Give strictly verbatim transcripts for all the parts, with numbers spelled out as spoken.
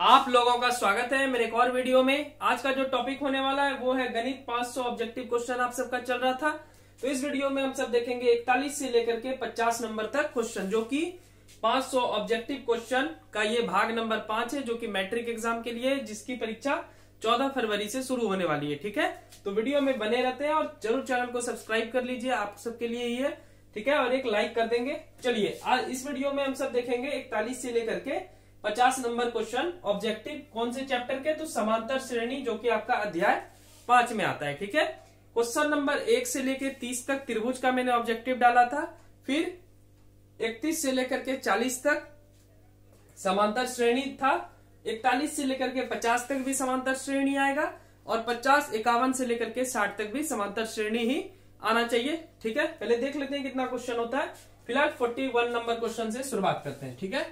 आप लोगों का स्वागत है मेरे एक और वीडियो में। आज का जो टॉपिक होने वाला है वो है गणित पाँच सौ ऑब्जेक्टिव क्वेश्चन आप सबका चल रहा था। तो इस वीडियो में हम सब देखेंगे इकतालीस से लेकर के पचास नंबर तक क्वेश्चन, जो कि पाँच सौ ऑब्जेक्टिव क्वेश्चन का ये भाग नंबर पांच है, जो कि मैट्रिक एग्जाम के लिए, जिसकी परीक्षा चौदह फरवरी से शुरू होने वाली है। ठीक है, तो वीडियो में बने रहते हैं और जरूर चैनल को सब्सक्राइब कर लीजिए, आप सबके लिए ही है। ठीक है, और एक लाइक कर देंगे। चलिए आज इस वीडियो में हम सब देखेंगे इकतालीस से लेकर के पचास नंबर क्वेश्चन ऑब्जेक्टिव। कौन से चैप्टर के? तो समांतर श्रेणी, जो कि आपका अध्याय पांच में आता है। ठीक है, क्वेश्चन नंबर एक से लेकर तीस तक त्रिभुज का मैंने ऑब्जेक्टिव डाला था। फिर इकतीस से लेकर के चालीस तक समांतर श्रेणी था। इकतालीस से लेकर के पचास तक भी समांतर श्रेणी आएगा और पचास इक्यावन से लेकर के साठ तक भी समांतर श्रेणी ही आना चाहिए। ठीक है, पहले देख लेते हैं कितना क्वेश्चन होता है। फिलहाल इकतालीस नंबर क्वेश्चन से शुरुआत करते हैं। ठीक है,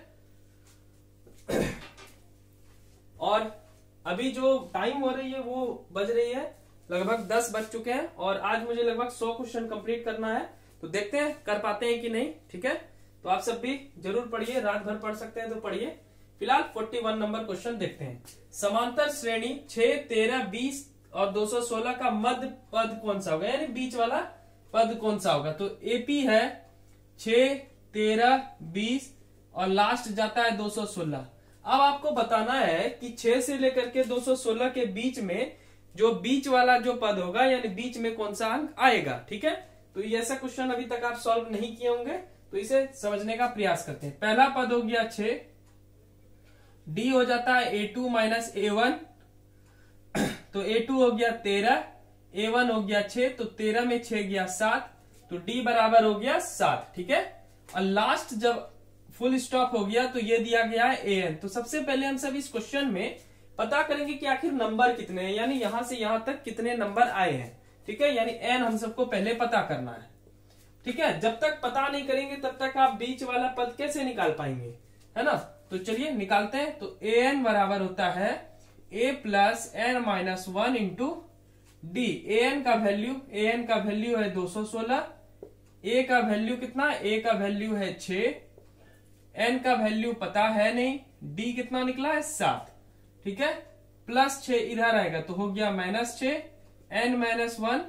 और अभी जो टाइम हो रही है वो बज रही है लगभग दस बज चुके हैं और आज मुझे लगभग सौ क्वेश्चन कंप्लीट करना है। तो देखते हैं कर पाते हैं कि नहीं। ठीक है, तो आप सब भी जरूर पढ़िए, रात भर पढ़ सकते हैं तो पढ़िए। फिलहाल इकतालीस नंबर क्वेश्चन देखते हैं। समांतर श्रेणी छह, तेरह, बीस और दो सौ सोलह का मध्य पद कौन सा होगा, यानी बीच वाला पद कौन सा होगा? तो एपी है छह, तेरह, बीस और लास्ट जाता है दो सौ सोलह। अब आपको बताना है कि छह से लेकर के दो सौ सोलह के बीच में जो बीच वाला जो पद होगा, यानी बीच में कौन सा अंक आएगा। ठीक है, तो ये ऐसा क्वेश्चन अभी तक आप सॉल्व नहीं किए होंगे, तो इसे समझने का प्रयास करते हैं। पहला पद हो गया छह, डी हो जाता है a two minus a one, तो ए टू हो गया तेरह, ए वन हो गया छह, तो तेरह में छह गया सात, तो डी बराबर हो गया सात। ठीक है, और लास्ट जब फुल स्टॉप हो गया तो ये दिया गया है ए एन। तो सबसे पहले हम सब इस क्वेश्चन में पता करेंगे कि आखिर नंबर कितने हैं, यानी यहां से यहां तक कितने नंबर आए हैं। ठीक है, यानी एन हम सबको पहले पता करना है। ठीक है, जब तक पता नहीं करेंगे तब तक आप बीच वाला पद कैसे निकाल पाएंगे, है ना? तो चलिए निकालते हैं। तो ए एन बराबर होता है a plus n minus one into d. A n का वैल्यू ए एन का वैल्यू है दो सौ सोलह, ए का वैल्यू कितना? ए का वैल्यू है छह, एन का वैल्यू पता है नहीं, डी कितना निकला है? सात। ठीक है, प्लस छह इधर आएगा तो हो गया माइनस छह, n minus one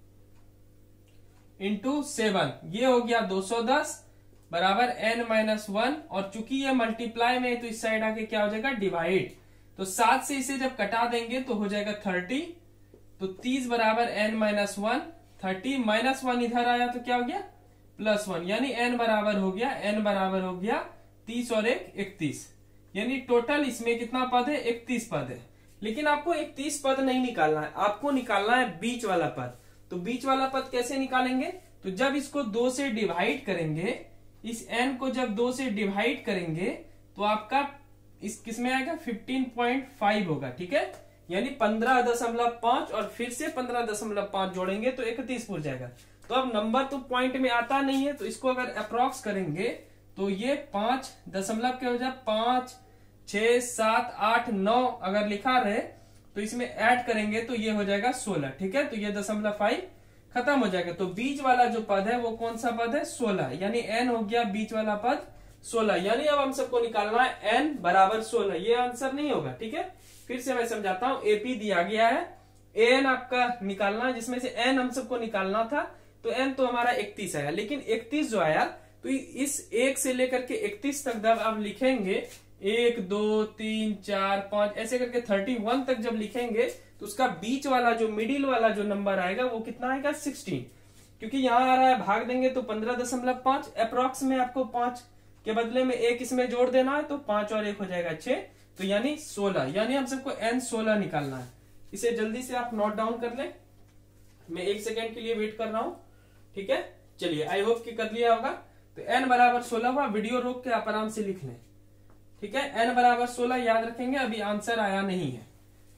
into seven, ये हो गया दो सौ दस बराबर एन माइनस वन। और चूंकि ये मल्टीप्लाई में है तो इस साइड आके क्या हो जाएगा? डिवाइड। तो सात से इसे जब कटा देंगे तो हो जाएगा थर्टी, तो तीस बराबर n minus one, thirty minus one इधर आया तो क्या हो गया? प्लस वन, यानी एन बराबर हो गया एन बराबर हो गया तीस और एक इकतीस, यानी टोटल इसमें कितना पद है? इकतीस पद है। लेकिन आपको इकतीस पद नहीं निकालना है, आपको निकालना है बीच वाला पद। तो बीच वाला पद कैसे निकालेंगे? तो जब इसको दो से डिवाइड करेंगे, इस एन को जब दो से डिवाइड करेंगे तो आपका इस किसमें आएगा? फिफ्टीन पॉइंट फाइव होगा। ठीक है, यानी पंद्रह दशमलव पांच और फिर से पंद्रह दशमलव पांच जोड़ेंगे तो इकतीस पूर जाएगा। तो अब नंबर तो पॉइंट में आता नहीं है, तो इसको अगर अप्रोक्स करेंगे तो ये पांच दशमलव के हो जाए पांच, छह, सात, आठ, नौ अगर लिखा रहे तो इसमें ऐड करेंगे तो ये हो जाएगा सोलह। ठीक है, तो ये दशमलव फाइव खत्म हो जाएगा। तो बीच वाला जो पद है वो कौन सा पद है? सोलह, यानी एन हो गया बीच वाला पद सोलह। यानी अब हम सबको निकालना है एन बराबर सोलह। ये आंसर नहीं होगा। ठीक है, फिर से मैं समझाता हूं। एपी दिया गया है, एन आपका निकालना है, जिसमें से एन हम सबको निकालना था। तो एन तो हमारा इकतीस आया, लेकिन इकतीस जो आया तो इस एक से लेकर के इकतीस तक जब आप लिखेंगे, एक, दो, तीन, चार, पांच ऐसे करके थर्टी वन तक जब लिखेंगे तो उसका बीच वाला जो मिडिल वाला जो नंबर आएगा वो कितना आएगा? सिक्सटीन। क्योंकि यहाँ आ रहा है भाग देंगे तो पंद्रह दशमलव पांच, अप्रोक्स में आपको पांच के बदले में एक इसमें जोड़ देना है, तो पांच और एक हो जाएगा छह, तो यानी सोलह। यानी हम सबको एन सोलह निकालना है। इसे जल्दी से आप नोट डाउन कर लें, मैं एक सेकेंड के लिए वेट कर रहा हूं। ठीक है, चलिए, आई होप कि कर लिया होगा। तो एन बराबर सोलह हुआ, वीडियो रोक के आप आराम से लिख लें। ठीक है, एन बराबर सोलह याद रखेंगे, अभी आंसर आया नहीं है।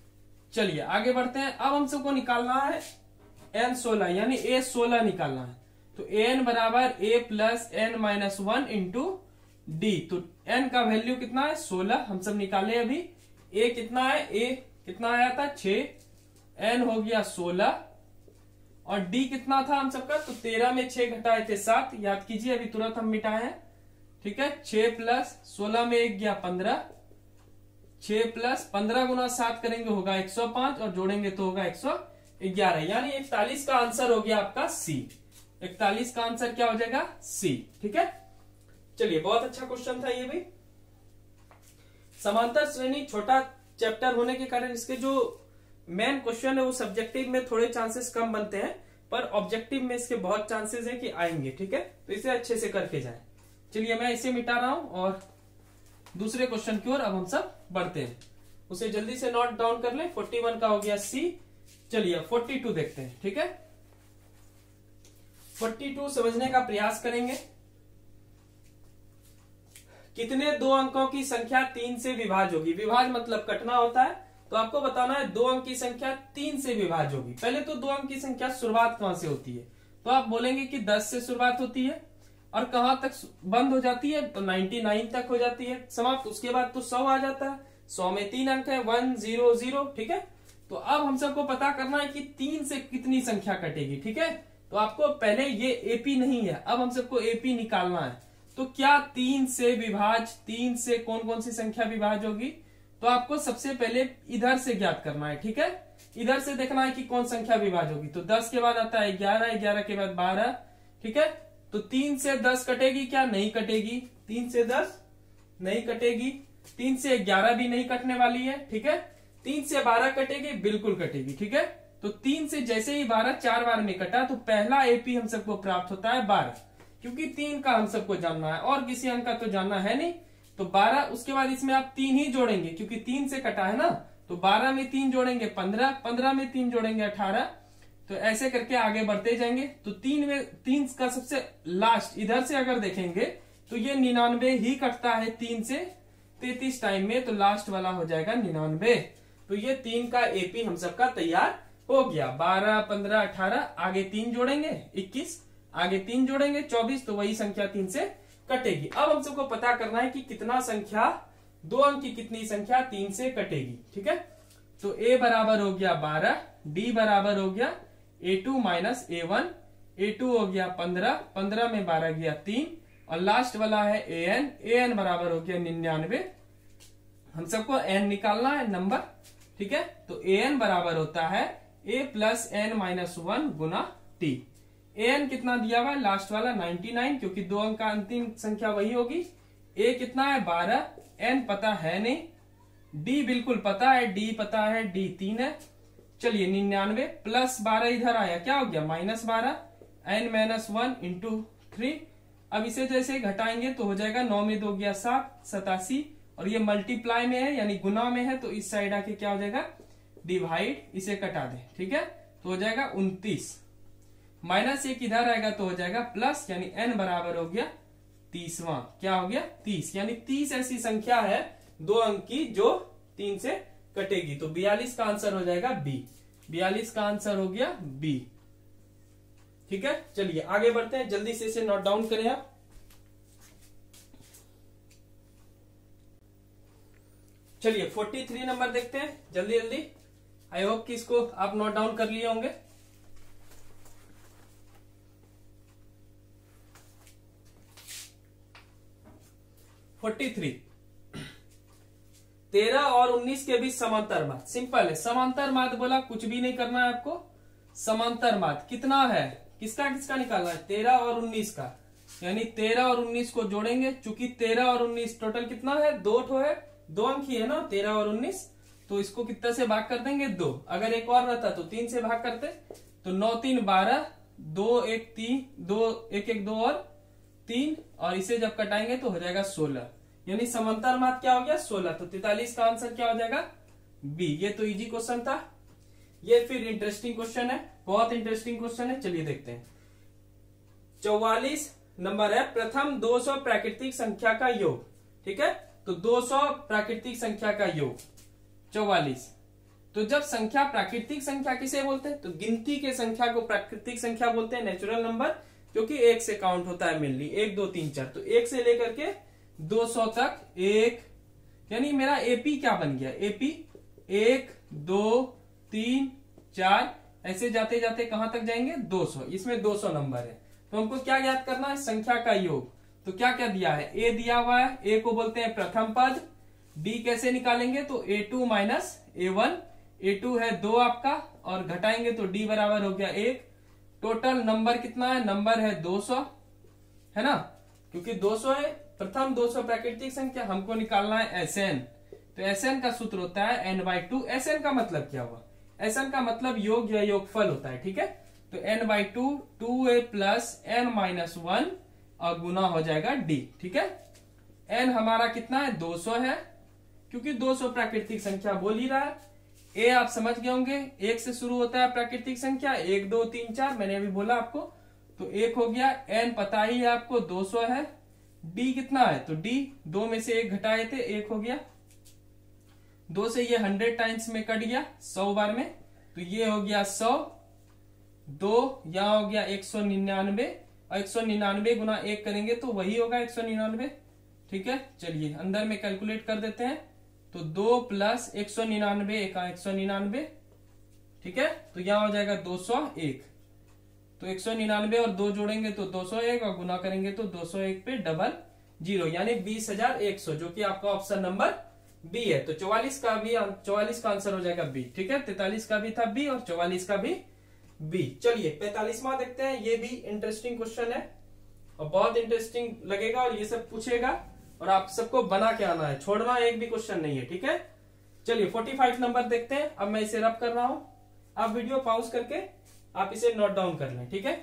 चलिए आगे बढ़ते हैं। अब हम सबको निकालना है एन सोलह, यानी ए सोलह निकालना है। तो एन बराबर a plus n minus one into d. तो एन का वैल्यू कितना है? सोलह, हम सब निकाले अभी। ए कितना है? ए कितना आया था? छह, एन हो गया सोलह और डी कितना था हम सबका? तो तेरह में छह घटाए थे सात, याद कीजिए, अभी तुरंत हम मिटाए हैं। ठीक है, छह प्लस सोलह में एक गया पंद्रह, छह प्लस पंद्रह गुना सात करेंगे होगा एक सौ पांच और जोड़ेंगे तो होगा एक सौ ग्यारह, यानी इकतालीस का आंसर हो गया आपका सी। इकतालीस का आंसर क्या हो जाएगा? सी। ठीक है, चलिए बहुत अच्छा क्वेश्चन था ये भी। समांतर श्रेणी छोटा चैप्टर होने के कारण इसके जो मेन क्वेश्चन है वो सब्जेक्टिव में थोड़े चांसेस कम बनते हैं, पर ऑब्जेक्टिव में इसके बहुत चांसेस है कि आएंगे। ठीक है, तो इसे अच्छे से करके जाएं। चलिए मैं इसे मिटा रहा हूं और दूसरे क्वेश्चन की ओर अब हम सब बढ़ते हैं। उसे जल्दी से नोट डाउन कर लें। इकतालीस का हो गया सी। चलिए बयालीस देखते हैं। ठीक है, बयालीस समझने का प्रयास करेंगे। कितने दो अंकों की संख्या तीन से विभाज्य होगी? विभाज्य मतलब कटना होता है, तो आपको बताना है दो अंक की संख्या तीन से विभाज्य होगी। पहले तो दो अंक की संख्या शुरुआत कहां से होती है? तो आप बोलेंगे कि दस से शुरुआत होती है और कहां तक बंद हो जाती है? तो निन्यानवे तक हो जाती है समाप्त। उसके बाद तो सौ आ जाता है। सौ में तीन अंक है, वन जीरो जीरो। ठीक है, तो अब हम सबको पता करना है कि तीन से कितनी संख्या कटेगी। ठीक है, तो आपको पहले ये एपी नहीं है, अब हम सबको एपी निकालना है। तो क्या तीन से विभाज्य, तीन से कौन कौन सी संख्या विभाज्य होगी? तो आपको सबसे पहले इधर से ज्ञात करना है। ठीक है, इधर से देखना है कि कौन संख्या विभाज्य होगी। तो दस के बाद आता है ग्यारह, ग्यारह के बाद बारह। ठीक है, तो तीन से दस कटेगी क्या? नहीं कटेगी। तीन से दस नहीं कटेगी। तीन से ग्यारह भी नहीं कटने वाली है। ठीक है, तीन से बारह कटेगी, बिल्कुल कटेगी। ठीक है, तो तीन से जैसे ही बारह चार बार में कटा तो पहला एपी हम सबको प्राप्त होता है बारह, क्योंकि तीन का हम सबको जानना है और किसी अंक का तो जानना है नहीं। तो बारह, उसके बाद इसमें आप तीन ही जोड़ेंगे क्योंकि तीन से कटा है ना। तो बारह में तीन जोड़ेंगे पंद्रह, पंद्रह में तीन जोड़ेंगे अठारह। तो ऐसे करके आगे बढ़ते जाएंगे। तो तीन में तीन का सबसे लास्ट इधर से अगर देखेंगे तो ये निन्यानवे ही कटता है तीन से तैतीस टाइम में, तो लास्ट वाला हो जाएगा निन्यानवे। तो ये तीन का एपी हम सबका तैयार हो गया। बारह, पंद्रह, अठारह, आगे तीन जोड़ेंगे इक्कीस, आगे तीन जोड़ेंगे चौबीस, तो वही संख्या तीन से कटेगी। अब हम सबको पता करना है कि कितना संख्या, दो अंक की कितनी संख्या तीन से कटेगी। ठीक है, तो a बराबर हो गया बारह, d बराबर हो गया a two minus a one, a two हो गया पंद्रह, पंद्रह में बारह गया तीन, और लास्ट वाला है an, an बराबर हो गया निन्यानवे। हम सबको n निकालना है नंबर। ठीक है, तो an बराबर होता है a plus n minus one गुना t। an कितना दिया हुआ है? लास्ट वाला निन्यानवे, क्योंकि दो अंक का अंतिम संख्या वही होगी। a कितना है? बारह। n पता है नहीं, d बिल्कुल पता है, d पता है, d तीन है। चलिए निन्यानवे प्लस बारह इधर आया, क्या हो गया? माइनस बारह, n minus one into three. अब इसे जैसे घटाएंगे तो हो जाएगा, नौ में दो गया सात, सतासी, और ये मल्टीप्लाई में है यानी गुना में है, तो इस साइड आके क्या हो जाएगा? डिवाइड। इसे कटा दे। ठीक है, तो हो जाएगा उनतीस, माइनस एक इधर आएगा तो हो जाएगा प्लस, यानी n बराबर हो गया तीसवां। क्या हो गया? तीस। यानी तीस ऐसी संख्या है दो अंक की जो तीन से कटेगी। तो बयालीस का आंसर हो जाएगा बी। बयालीस का आंसर हो गया बी। ठीक है, चलिए आगे बढ़ते हैं। जल्दी से इसे नोट डाउन करें आप। चलिए तैंतालीस नंबर देखते हैं जल्दी जल्दी। आई होप कि इसको आप नोट डाउन कर लिए होंगे। तैंतालीस, तेरह और उन्नीस के बीच समांतर माध्य। सिंपल है, समांतर माध्य बोला, कुछ भी नहीं करना है आपको। समांतर माध्य कितना है? किसका किसका निकालना है? तेरह और उन्नीस का, यानी तेरह और उन्नीस को जोड़ेंगे। चूंकि तेरह और उन्नीस टोटल कितना है? दो ठो है, दो अंक ही है ना, तेरह और उन्नीस। तो इसको कितना से भाग कर देंगे? दो। अगर एक और रहता तो तीन से भाग करते। तो नौ तीन बारह, दो एक तीन, दो एक एक दो और तीन, और इसे जब कटाएंगे तो हो जाएगा सोलह। यानी समांतर माध्य क्या हो गया? सोलह। तो तैतालीस का आंसर क्या हो जाएगा? बी। ये तो इजी क्वेश्चन था। ये फिर इंटरेस्टिंग क्वेश्चन है, बहुत इंटरेस्टिंग क्वेश्चन है। चलिए देखते हैं। चौवालीस नंबर है, प्रथम दो सौ प्राकृतिक संख्या का योग। ठीक है, तो दो सौ प्राकृतिक संख्या का योग चौवालीस। तो जब संख्या प्राकृतिक संख्या किसे बोलते हैं? तो गिनती के संख्या को प्राकृतिक संख्या बोलते हैं, नेचुरल नंबर, क्योंकि एक से काउंट होता है मेनली, एक दो तीन चार। तो एक से लेकर के दो सौ तक, एक, यानी मेरा एपी क्या बन गया? एपी एक, दो, तीन, चार, ऐसे जाते जाते कहां तक जाएंगे? दो सौ। इसमें दो सौ नंबर है, तो हमको क्या याद करना है? संख्या का योग। तो क्या क्या दिया है? ए दिया हुआ है, ए को बोलते हैं प्रथम पद, डी कैसे निकालेंगे, तो a two minus a one, a two है दो आपका और घटाएंगे तो डी बराबर हो गया एक। टोटल नंबर कितना है, नंबर है दो सौ, है ना, क्योंकि दो सौ है प्रथम दो सौ प्राकृतिक संख्या, हमको निकालना है एस एन। तो एस एन का सूत्र होता है n by two. S n का मतलब क्या हुआ, एस एन का मतलब योग या योगफल होता है, ठीक है। तो n by two, two a plus n minus one और गुना हो जाएगा डी, ठीक है। एन हमारा कितना है, दो सौ है, क्योंकि दो सौ प्राकृतिक संख्या बोल ही रहा है। ए आप समझ गए होंगे, एक से शुरू होता है प्राकृतिक संख्या, एक दो तीन चार, मैंने अभी बोला आपको, तो एक हो गया। एन पता ही है आपको दो सौ है। डी कितना है, तो डी दो में से एक घटाए थे, एक हो गया। दो से ये हंड्रेड टाइम्स में कट गया, सौ बार में, तो ये हो गया सौ। दो यहाँ हो गया एक सौ निन्यानवे, और एक सौ निन्यानवे गुना एक करेंगे तो वही होगा एक सौ निन्यानवे, ठीक है। चलिए अंदर में कैलकुलेट कर देते हैं, तो दो प्लस एक सौ निन्यानवे, एक एक सौ निन्यानवे, ठीक है। तो यहाँ हो जाएगा दो सौ एक। तो एक सौ निन्यानवे और दो जोड़ेंगे तो दो सौ एक, और गुना करेंगे तो दो सौ एक पे डबल जीरो, यानी बीस हजार एक सौ, जो कि आपका ऑप्शन नंबर बी है। तो चौवालीस का भी, चौवालीस का आंसर हो जाएगा बी, ठीक है। तैतालीस का भी था बी और चौवालीस का भी बी। चलिए पैंतालीसवां देखते हैं, ये भी इंटरेस्टिंग क्वेश्चन है और बहुत इंटरेस्टिंग लगेगा, और ये सब पूछेगा और आप सबको बना के आना है, छोड़ना एक भी क्वेश्चन नहीं है, ठीक है। चलिए पैंतालीस नंबर देखते हैं। अब मैं इसे रब कर रहा हूं, आप वीडियो पॉज करके आप इसे नोट डाउन कर लें, ठीक है।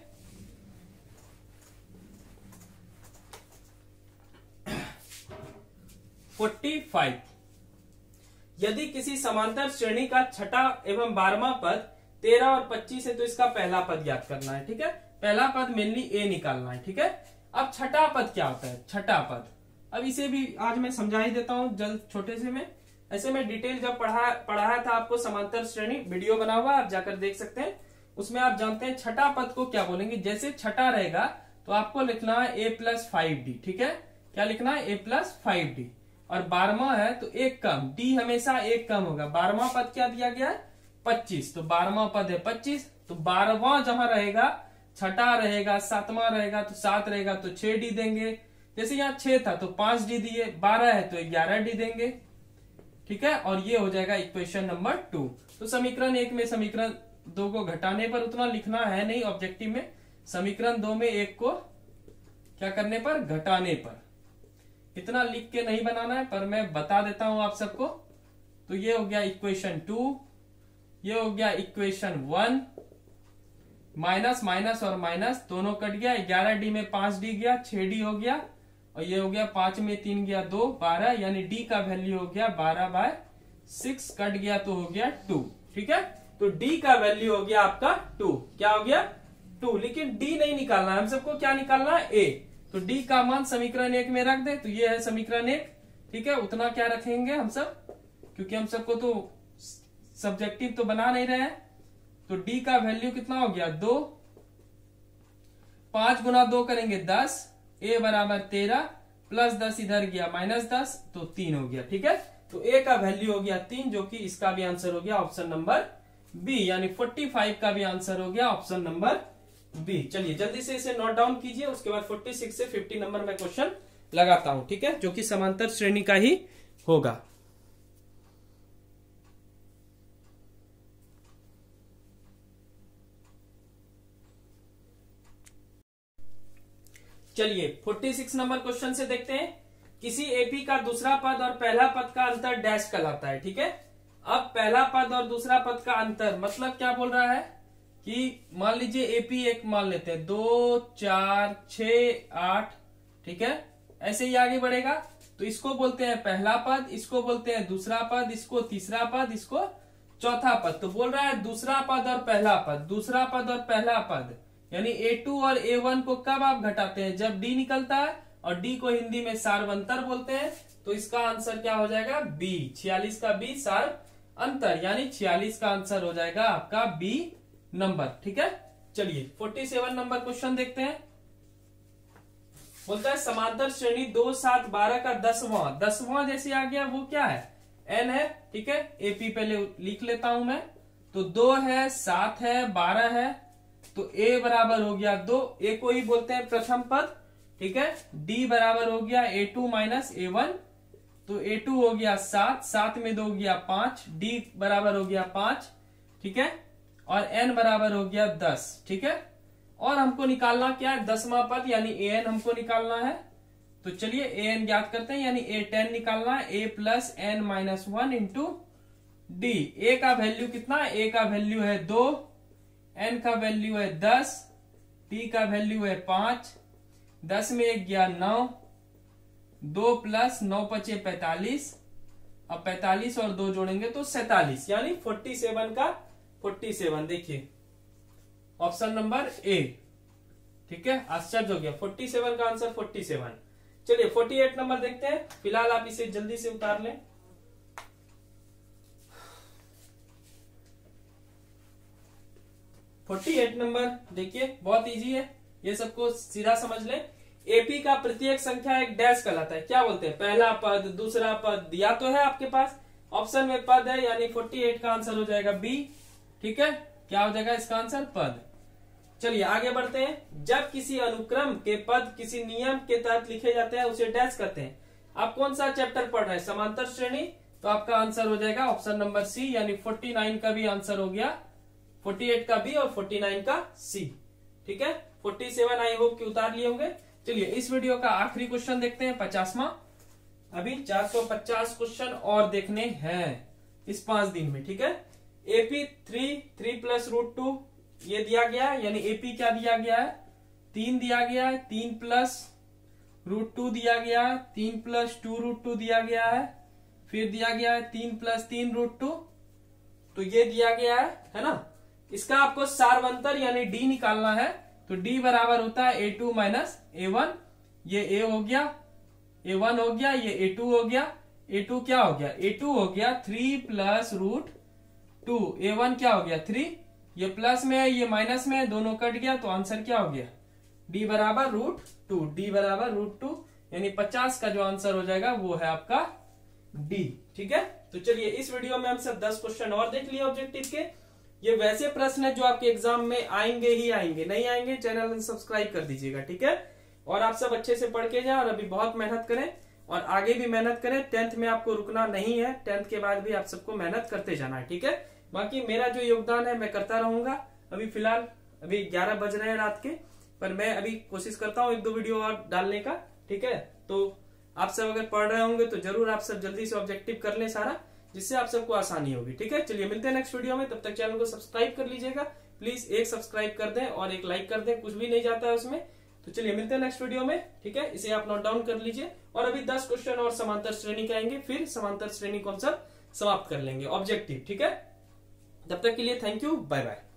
पैंतालीस, यदि किसी समांतर श्रेणी का छठा एवं बारहवां पद तेरह और पच्चीस है तो इसका पहला पद ज्ञात करना है, ठीक है। पहला पद मेनली ए निकालना है, ठीक है। अब छठा पद क्या होता है, छठा पद, अब इसे भी आज मैं समझा ही देता हूं जल्द छोटे से में। ऐसे में डिटेल जब पढ़ा पढ़ाया था आपको समांतर श्रेणी, वीडियो बना हुआ आप जाकर देख सकते हैं, उसमें आप जानते हैं छठा पद को क्या बोलेंगे। जैसे छठा रहेगा तो आपको लिखना है ए प्लस फाइव डी, ठीक है। क्या लिखना है, ए प्लस फाइव डी। और बारहवां है तो एक कम, डी हमेशा एक कम होगा। बारहवां पद क्या दिया गया है, पच्चीस, तो बारहवां पद है पच्चीस, तो बारहवां जहां रहेगा, छठा रहेगा, सातवां रहेगा तो सात रहेगा तो छह डी देंगे। जैसे यहाँ छह था तो पांच डी दिए, बारह है तो ग्यारह डी देंगे, ठीक है। और ये हो जाएगा इक्वेशन नंबर टू। तो समीकरण एक में समीकरण दो को घटाने पर, उतना लिखना है नहीं ऑब्जेक्टिव में, समीकरण दो में एक को क्या करने पर, घटाने पर, इतना लिख के नहीं बनाना है, पर मैं बता देता हूं आप सबको। तो ये हो गया इक्वेशन टू, ये हो गया इक्वेशन वन, माइनस माइनस और माइनस दोनों कट गया, ग्यारह डी में पांच डी गया, छह डी हो गया, और ये हो गया पांच में तीन गया दो, बारह, यानी डी का वैल्यू हो गया बारह बाय सिक्स, कट गया तो हो गया टू, ठीक है। तो डी का वैल्यू हो गया आपका टू, क्या हो गया, टू। लेकिन डी नहीं निकालना है हम सबको, क्या निकालना है, ए। तो डी का मान समीकरण एक में रख दे, तो ये है समीकरण एक, ठीक है। उतना क्या रखेंगे हम सब, क्योंकि हम सबको तो सब्जेक्टिव तो बना नहीं रहे हैं। तो डी का वैल्यू कितना हो गया, दो, पांच गुना दो करेंगे दस, ए बराबर तेरह, प्लस दस इधर गया माइनस दस, तो तीन हो गया, ठीक है। तो ए का वैल्यू हो गया तीन, जो कि इसका भी आंसर हो गया ऑप्शन नंबर बी, यानी पैंतालीस का भी आंसर हो गया ऑप्शन नंबर बी। चलिए जल्दी से इसे नोट डाउन कीजिए, उसके बाद छियालीस से पचास नंबर में क्वेश्चन लगाता हूं, ठीक है, जो कि समांतर श्रेणी का ही होगा। चलिए छियालीस नंबर क्वेश्चन से देखते हैं। किसी एपी का दूसरा पद और पहला पद का अंतर डैश कहलाता है, ठीक है। अब पहला पद और दूसरा पद का अंतर मतलब क्या बोल रहा है कि मान लीजिए एपी एक मान लेते हैं, दो चार छ आठ, ठीक है, ऐसे ही आगे बढ़ेगा। तो इसको बोलते हैं पहला पद, इसको बोलते हैं दूसरा पद, इसको तीसरा पद, इसको चौथा पद। तो बोल रहा है दूसरा पद और पहला पद, दूसरा पद और पहला पद, यानी ए टू और ए वन को कब आप घटाते हैं, जब डी निकलता है, और डी को हिंदी में सार्वंतर बोलते हैं। तो इसका आंसर क्या हो जाएगा, बी, छियालीस का बी सार अंतर, यानी छियालीस का आंसर हो जाएगा आपका बी नंबर, ठीक है। चलिए सैंतालीस नंबर क्वेश्चन देखते हैं। बोलता है समांतर श्रेणी दो सात बारह का दसवां, दसवां जैसे आ गया वो क्या है, एन है, ठीक है। एपी पहले लिख लेता हूं मैं, तो दो है, सात है, बारह है, तो ए बराबर हो गया दो, ए को ही बोलते हैं प्रथम पद, ठीक है। डी बराबर हो गया a two minus a one, तो ए टू हो गया सात, सात में दो हो गया पांच, डी बराबर हो गया पांच, ठीक है, और एन बराबर हो गया दस, ठीक है। और हमको निकालना क्या है, दसवां पद यानी ए एन हमको निकालना है। तो चलिए ए एन ज्ञात करते हैं, यानी ए टेन निकालना है, a plus n minus one into d. A का वैल्यू कितना है, ए का वैल्यू है दो, एन का वैल्यू है दस, डी का वैल्यू है पांच, दस में एक गया नौ, दो प्लस नौ पचे पैतालीस, अब पैतालीस और दो जोड़ेंगे तो सैतालीस, यानी फोर्टी सेवन का फोर्टी सेवन। देखिए ऑप्शन नंबर ए, ठीक है, आश्चर्य हो गया, फोर्टी सेवन का आंसर फोर्टी सेवन। चलिए फोर्टी एट नंबर देखते हैं, फिलहाल आप इसे जल्दी से उतार लें। फोर्टी एट नंबर देखिए बहुत इजी है, ये सबको सीधा समझ लें। एपी का प्रत्येक संख्या एक डैश कहलाता है, क्या बोलते हैं, पहला पद, दूसरा पद दिया तो है आपके पास, ऑप्शन में पद है, यानी फोर्टी एट का आंसर हो जाएगा बी, ठीक है। क्या हो जाएगा इसका आंसर, पद। चलिए आगे बढ़ते हैं। जब किसी अनुक्रम के पद किसी नियम के तहत लिखे जाते हैं उसे डैश कहते हैं। आप कौन सा चैप्टर पढ़ रहे हैं, समांतर श्रेणी, तो आपका आंसर हो जाएगा ऑप्शन नंबर सी, यानी फोर्टी नाइन का भी आंसर हो गया, फोर्टी एट का बी और फोर्टी नाइन का सी, ठीक है। फोर्टी सेवन आई होप कि उतार लिए होंगे। चलिए इस वीडियो का आखिरी क्वेश्चन देखते हैं, पचासवां। अभी चार सौ पचास क्वेश्चन और देखने हैं इस पांच दिन में, ठीक है। AP three, three plus root two ये दिया गया है, यानी एपी क्या दिया गया है, तीन दिया गया है, तीन प्लस रूट टू दिया गया है, तीन प्लस टू रूट टू दिया गया है, फिर दिया गया है तीन प्लस तीन रूट टू, तो ये दिया गया है, है ना। इसका आपको सार्वंतर यानी डी निकालना है, तो डी बराबर होता है a two minus a one, ये ए हो गया, ए वन हो गया, ये ए टू हो गया, ए टू क्या हो गया, ए टू हो गया three plus root two, a one क्या हो गया थ्री, ये प्लस में है ये माइनस में है, दोनों कट गया, तो आंसर क्या हो गया, डी बराबर रूट टू, डी बराबर रूट टू, यानी पचास का जो आंसर हो जाएगा वो है आपका डी, ठीक है। तो चलिए इस वीडियो में हम सब दस क्वेश्चन और देख लिए ऑब्जेक्टिव के। ये वैसे प्रश्न है जो आपके एग्जाम में आएंगे ही आएंगे, नहीं आएंगे चैनल सब्सक्राइब कर दीजिएगा, ठीक है। और आप सब अच्छे से पढ़ के जाए और अभी बहुत मेहनत करें और आगे भी मेहनत करें। टेंथ में आपको रुकना नहीं है, टेंथ के बाद भी आप सबको मेहनत करते जाना है, ठीक है। बाकी मेरा जो योगदान है मैं करता रहूंगा। अभी फिलहाल अभी ग्यारह बज रहे हैं रात के, पर मैं अभी कोशिश करता हूँ एक दो वीडियो और डालने का, ठीक है। तो आप सब अगर पढ़ रहे होंगे तो जरूर आप सब जल्दी से ऑब्जेक्टिव कर लें सारा, जिससे आप सबको आसानी होगी, ठीक है। चलिए मिलते हैं नेक्स्ट वीडियो में, तब तक चैनल को सब्सक्राइब कर लीजिएगा प्लीज, एक सब्सक्राइब कर दें और एक लाइक कर दें, कुछ भी नहीं जाता है उसमें। तो चलिए मिलते हैं नेक्स्ट वीडियो में, ठीक है। इसे आप नोट डाउन कर लीजिए और अभी दस क्वेश्चन और समांतर श्रेणी के आएंगे, फिर समांतर श्रेणी कॉन्सेप्ट समाप्त कर लेंगे ऑब्जेक्टिव, ठीक है। तब तक के लिए थैंक यू, बाय बाय।